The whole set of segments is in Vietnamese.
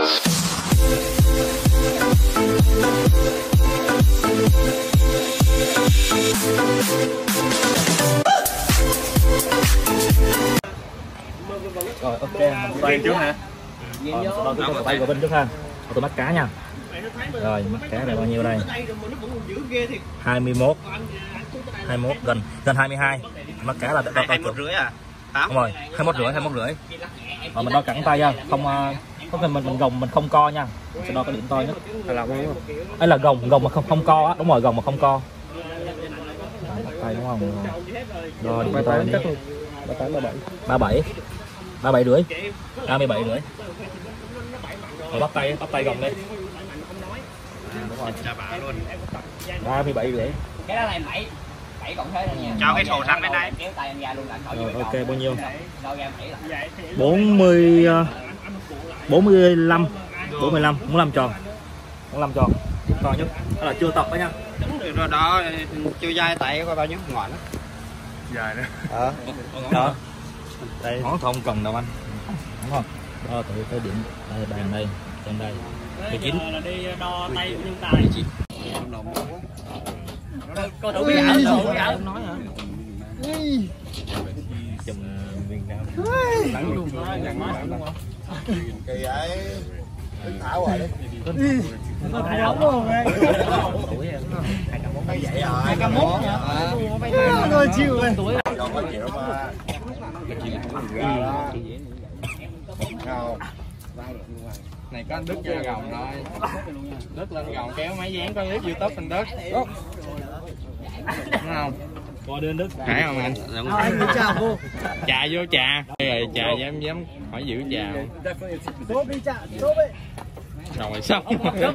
Rồi ok, mình quay trước ha. Sau đó tôi tay của Vinh trước ha. Tôi bắt cá nha. Rồi mắt cá này bao nhiêu đây? 21 gần 22. Mắt cá là 21,5 à? Đúng rồi, 21,5. Rồi mình đo cẳng tay nha, không có cần mình gồng mình không co nha. Mình sẽ đo cái điểm to nhất. Ấy là gồng mà không co á, đúng rồi, gồng mà không co. Tay đúng không? Đo điểm to nhất. 37 rưỡi. 37 rưỡi. Rồi bắt tay gồng đi. Đúng rồi. 37 rưỡi. Cái đó là 7 cộng thế thôi nha. Cho cái sổ sẵn bên đây. Kéo tay em ra luôn là rồi ok bao nhiêu? 45 45 tròn. 45 tròn. To nhất. Đó là chưa tập đó nha. Rồi đó chưa dai tay coi bao nhiêu ngọn đó. Dài nữa. Đó. Đây ngón không cần đâu anh. Đúng không? Đo từ cái điểm đây bàn đây, trên đây. 19. là đi đo tay của nhân tài. Cô thủ bí ẩn nói hả? Chùm Việt Nam. Lắng luôn. Kỳ ấy. Tính thảo rồi đấy. Nó thải ổng luôn. 201 hả? Rồi chịu rồi. Còn có chịu mà. Không. Này có anh Đức ra gồng thôi. Đức lên gồng kéo máy dán có clip YouTube anh Đức. Đúng không? Coi đến Đức. Phải không anh? Anh muốn chào cô. Chà vô chà. Rồi chà dám hỏi giữ chào. Tốt đi chà, tốt đi. Rồi xong.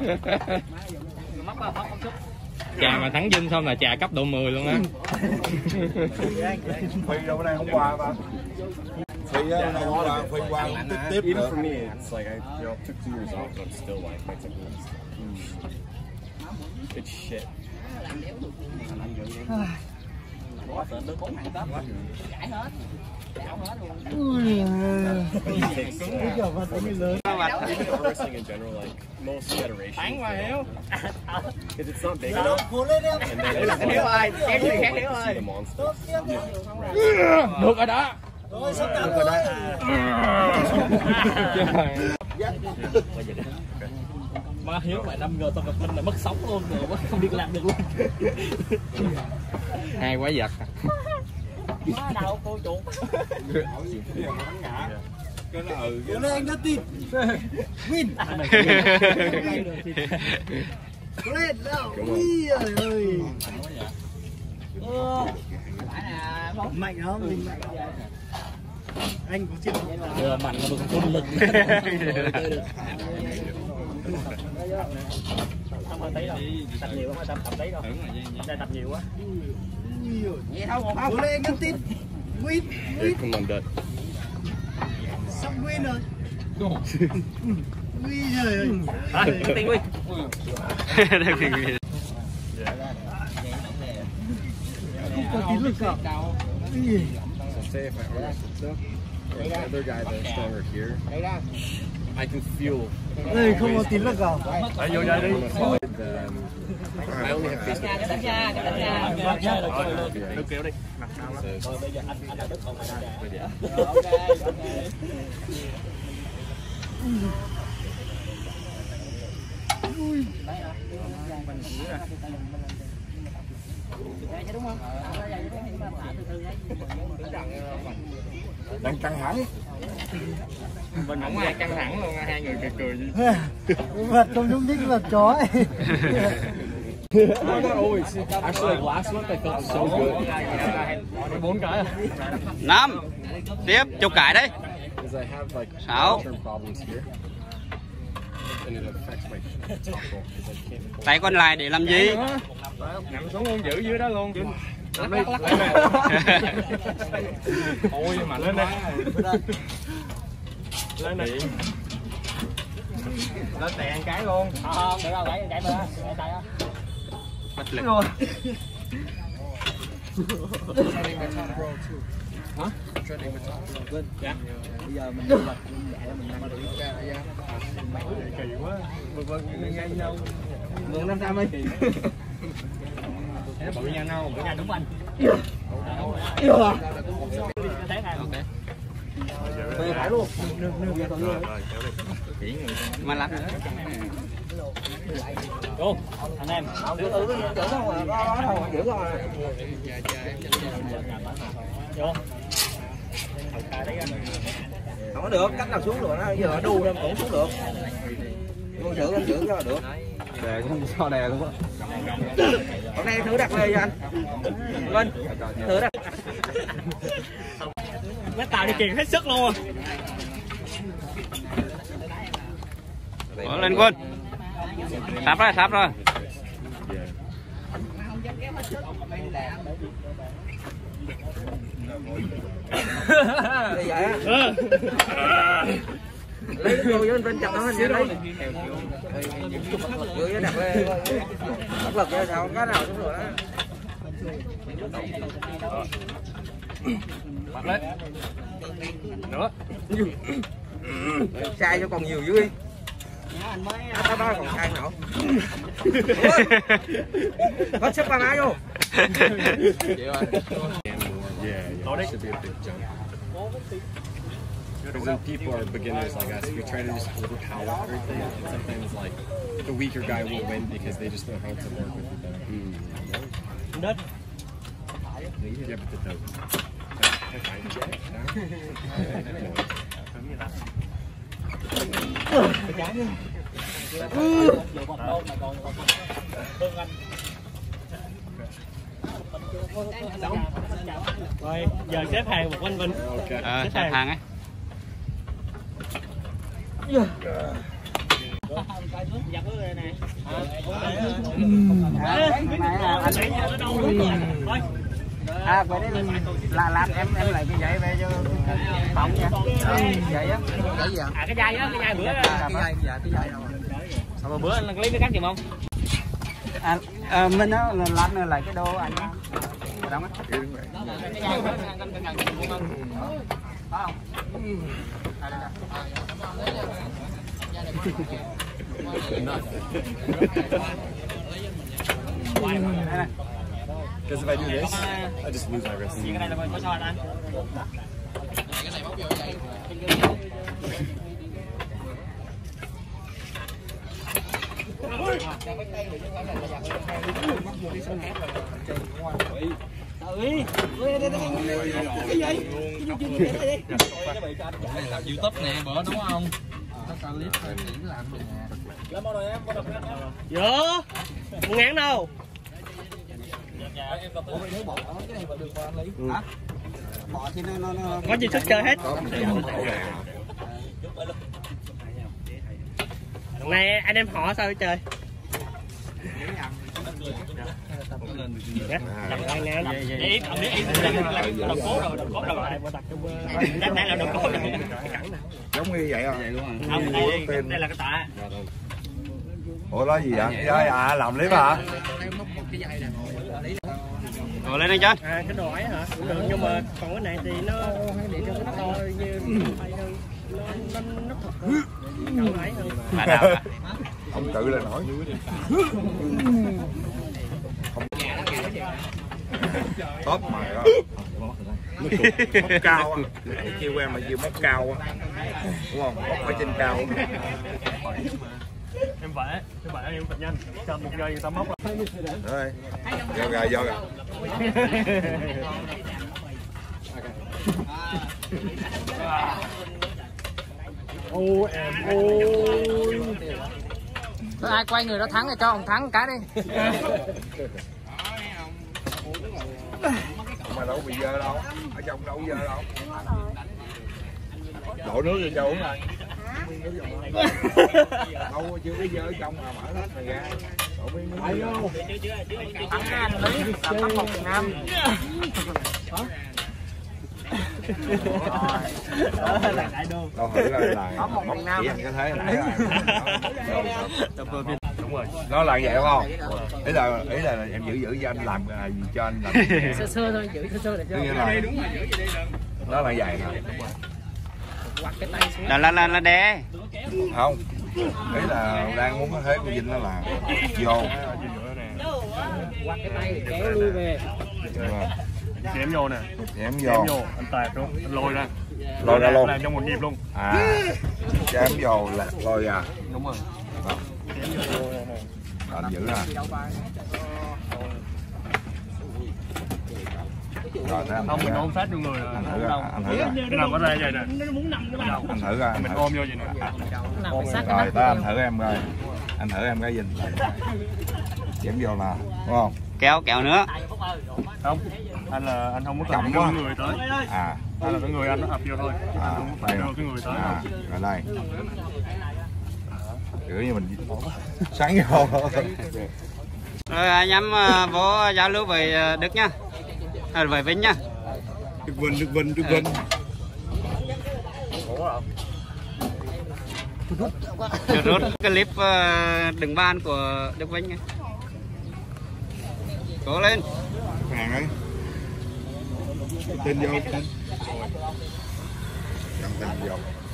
Chà mà thắng Vinh xong là chà cấp độ 10 luôn á. Phi đâu đây hôm qua mà. Phi á, Phi qua tiếp nữa. For me, it's like I took 2 years off, but I'm still like my technique is it's shit. Wrestling in general, like most federations, because it's not big enough. And then it's like, see the monster. Được rồi đó. Má Hiếu mày 5G tao gặp Minh là mất sống luôn rồi, không đi làm được luôn. Hay quá giật. Má đâu cô chuột. Cái nó Bữa nay anh đã tin. Win. Lên nào. Ui ơi ơi. Mạnh không? Mình mạnh. Anh có chịu Giờ mạnh mà không có lực. Không có tí đâu. Tập nhiều quá, tập tí đâu. Đây tập nhiều quá. Vậy không? Bữa nay anh đã tin. Win. Come on, Dad. Sắp win rồi. Ui giời ơi. Thôi, tiền Win. Không có tí lực cả. So say if my arm is stuff, the other guy that's stronger here, I can feel. Đây không có tí lực cả. Hãy vô đây đi. I only have face. Đức kéo đi. Rồi bây giờ anh là Đức còn mày ra. Đang căng thẳng. Mình không ai căng thẳng luôn, hai người cười cười. Vật không nhúc nhích vật chó ấy. Not always. Actually, like last month I felt so good. 4 cái. 5. Tiếp, chục cái đấy. Because I have like 6. long-term problems here. And it affects my tonsil because I can't. Tay còn lại để làm gì? Nằm xuống luôn, giữ dưới đó luôn. Lắc lắc lắc. Ôi mà lên đây. Lên này. Lên đè ăn cái luôn. Không, được đâu, gãy bơ á, gãy tay á. Bất lực. Treading my top row too. Hả? Treading my top row. Dạ. Bây giờ mình vật mình để mình nằm. Yeah. kỳ quá. Vâng ngay nhau. Vâng 500 đi. Bự nha nâu, bự nha đúng anh. Phải luôn. Mà lắm. Vô, anh em. Giữ không à? Giữ rồi. Vô. Không có được, cách nào xuống được đó, giờ đu lên cũng xuống được. Giữ cho được. Đè cũng không sao đè luôn á. Hôm nay thử đặt về cho anh. Vinh, thử đặt. Mấy tàu đi kiền hết sức luôn. Lên Quân. Sắp rồi. Vậy á. Lấy vô với bên chặt nó anh lấy. Vô với đặt lên. Áp lực cho sao có nào xuống rồi đó. Bắt lên. Nữa. Sai cho còn nhiều dưới. Tao còn sai nào. Có sức ba má vô. Yeah, should be a big jump. Because when people are beginners like us, we try to just overpower everything, and sometimes like the weaker guy will win because they just know how to work with it better. Đất. Yeah, but the Rồi, giờ xếp hàng một quanh Vinh. Xếp hàng ấy. Vậy đấy là làm em lại cái giày về cho phòng nha. Vậy á. Cái gì ạ? Cái dây á, cái dây bữa. Cái dây đâu? Sao mà bữa anh lấy cái cắt gì không? Mình nó làm lại cái đồ anh. Đóng á. Because if I do this, I just lose my wrist. Cái này là có cho anh. YouTube nè bữa đúng không? Vô. Không ngán đâu. Có gì sức chơi hết. Này anh em họ sao chơi? Giống như vậy không? Không, đây là cái tạ. Ủa nói gì vậy? Dây à, làm clip hả? Rồi lên đây chơi. À cái đồ ấy hả? Được, nhưng mà còn cái này thì nó để cho nó to như nó thật hơn. Không ấy hơn. Không tự là nổi. Tốt mày đó. Móc cao á. Kêu em mà kêu móc cao á. Đúng không? Móc ở trên cao. Em vẽ em thật nhanh. Cho một giây người ta móc lại. Rồi. Vô kìa. Ô em ơi. Ai quay người đó thắng thì cho ông thắng một cái đi. Mà đâu bị dơ đâu. Ở trong đâu dơ đâu. Đổ nước vô cho uống rồi. Đâu chưa có dơ ở trong mà mở hết này ra. Đổ miếng nước vô. Thắng anh Lý, tầm 1/5. Đâu thử là chỉ anh có thế nãy rồi. Đúng rồi. Nó là vậy đúng không? Ý là em giữ cho anh làm gì cho anh làm. Sơ thôi, giữ sơ để cho. Nó là vậy nè. Quặt cái tay xuống. Là đè. Không, Đấy là đang muốn thấy con vịnh đó là vô. Quạt cái tay kéo lui về. Chém vô nè. Chém vô. Anh tạt luôn, anh lôi ra. Lôi ra luôn. Làm trong một nhịp luôn. À. Chém vô là lôi ra. Đúng rồi. Anh giữ ra. Rồi thế anh không, mình ôm sát vô người rồi. Anh thử ra. Anh thử ra. Cái nào có ra vậy nè. Anh thử ra. Mình ôm vô vậy nè. Rồi tới anh thử em coi. Anh thử em cái vịnh. Chém vô là đúng không? Kéo nữa. Không, anh là anh không có Chậm cần quá. cái người tới. À. Anh là cái người anh nó ập vô thôi. À, Anh không phải đưa cái người tới. à, ở đây kiểu như mình sáng vô. Rồi anh em vô giao lưu với Đức nha, với Vinh nha. Đức Vinh. Rút clip đứng ban của Đức Vinh nha. Cố lên. Hàng ấy. Tên vô. Cầm tên vô.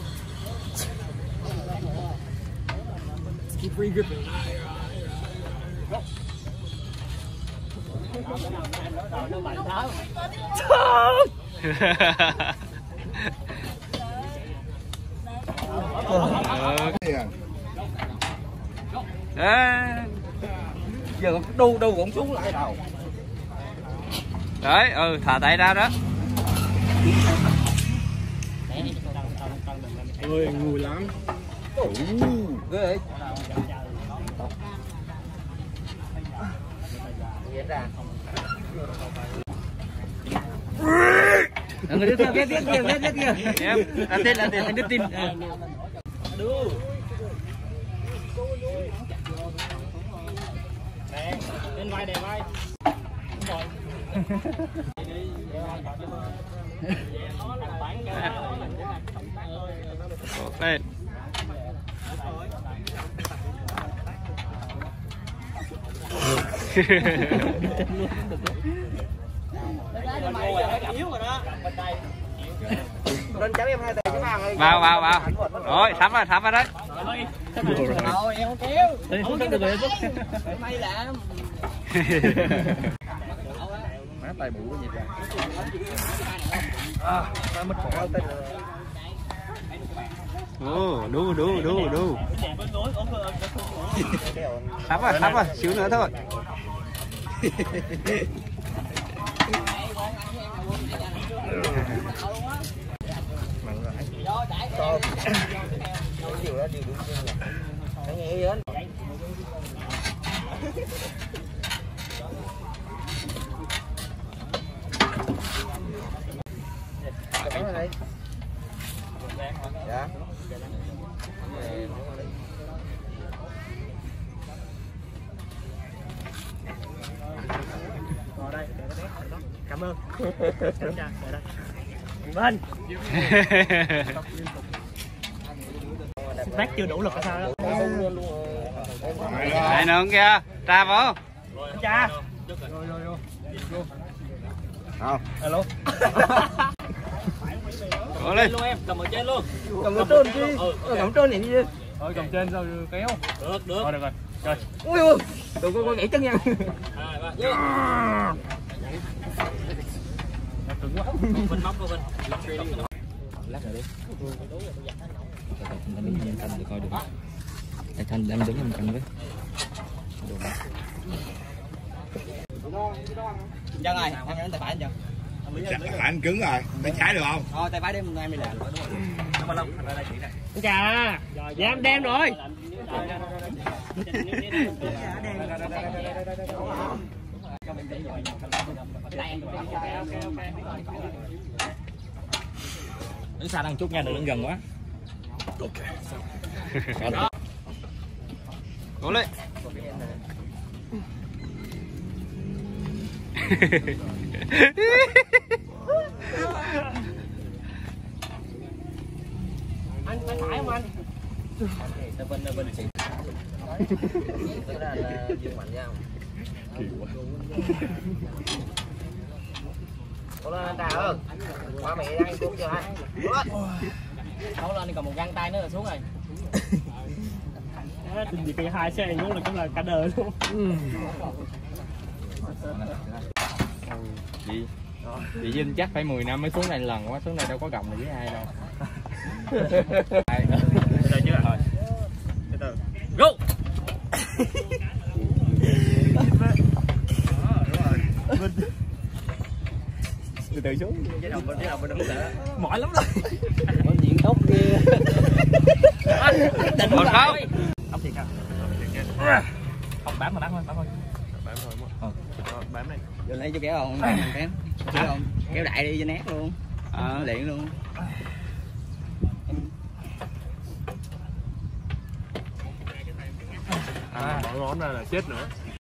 Giờ đu cũng xuống lại đầu. Đấy, thả tay ra đó. Ôi, ngu lắm. Ghê. Người tiếp kia. Em, anh Đức tin. Lên vai để vai. Lên. Vào. Rồi, thắm vào đấy. Rồi em không kéo. Không kéo được rồi. May làm. Má tay bự quá vậy. Đu. Thắm vào, xíu nữa thôi. Dạ. Cảm ơn. Bên. Bác chưa đủ lực hay sao đó. Này nữa kìa, tra vô. Cha. Không. Hello. Cố lên. Luôn em, cầm ở trên luôn. Cầm ở trên chứ. Cầm trên này đi. Thôi cầm trên sao kéo. Được. Thôi được rồi. Rồi. Ui, đừng có gãy chân nha. Cứng quá. Vinh móc vô Vinh. Lát nữa đi. Anh đứng em canh để coi được. Anh đứng em canh với. Chân ơi, em đánh tay phải anh Chân. Phải anh cứng rồi, tay trái được không? Thôi tay phải đem em đi làm. Chà, đem rồi. Đứng xa đang chút nha, đừng đứng gần quá. Cố lên. Anh phải phải không anh? Vinh xịn. Cái đó là Dương Mạnh nha. Cố lên anh Trà ơi. Qua mẹ đang cuốn chưa anh? Cố lên, còn một găng tay nữa là xuống rồi. Tình gì cây 2 xe này luôn là cũng là cả đời luôn. Chị Vinh chắc phải 10 năm mới xuống này lần quá, xuống này đâu có gồng này với ai đâu. Rồi chưa? Rồi. Từ từ. Go. Từ từ xuống. Cái đầu bên đứng nữa. Mỏi lắm rồi. Có diện tóc kia. Định rồi. Không thiệt ha. Không bám mà bám thôi, bám thôi. Bám thôi bám đây. Vô lấy cho kéo không? Kéo. Không? Kéo đại đi cho nét luôn. Liền luôn. Bỏ ngón ra là chết nữa.